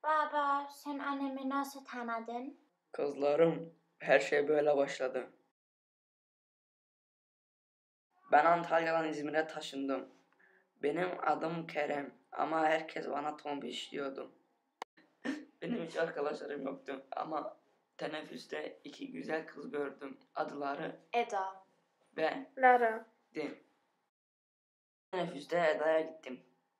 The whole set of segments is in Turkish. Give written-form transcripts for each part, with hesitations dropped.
Baba, sen annemi nasıl tanıdın? Kızlarım, her şey böyle başladı. Ben Antalya'dan İzmir'e taşındım. Benim adım Kerem ama herkes bana Tombiş diyordu. Benim hiç arkadaşlarım yoktu ama teneffüste iki güzel kız gördüm. Adları Eda. ve Lara. Din. Teneffüste Eda'ya gittim.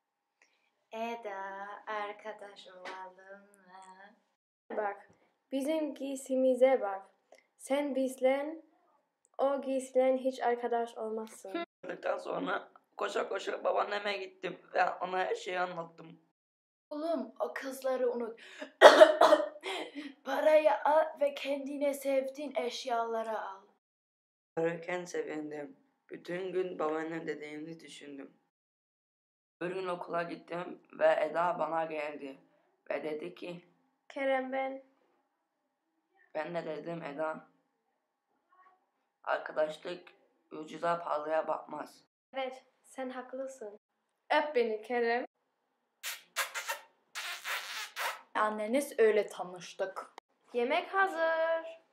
Eda, arkadaş olalım mı? Bak, bizim giysimize bak. Sen bizle, o giysilen hiç arkadaş olmazsın. Öldükten sonra koşa koşa babaanneme gittim ve ona her şeyi anlattım. Oğlum, o kızları unut. Parayı al ve kendine sevdiğin eşyaları al. Ararken sevindim. Bütün gün babaannem dediğini düşündüm. Bir gün okula gittim ve Eda bana geldi ve dedi ki, Kerem ben. ben de dedim Eda, arkadaşlık ucuza pahalıya bakmaz. Evet, sen haklısın. Öp beni Kerem. Anneniz öyle tanıştık. Yemek hazır.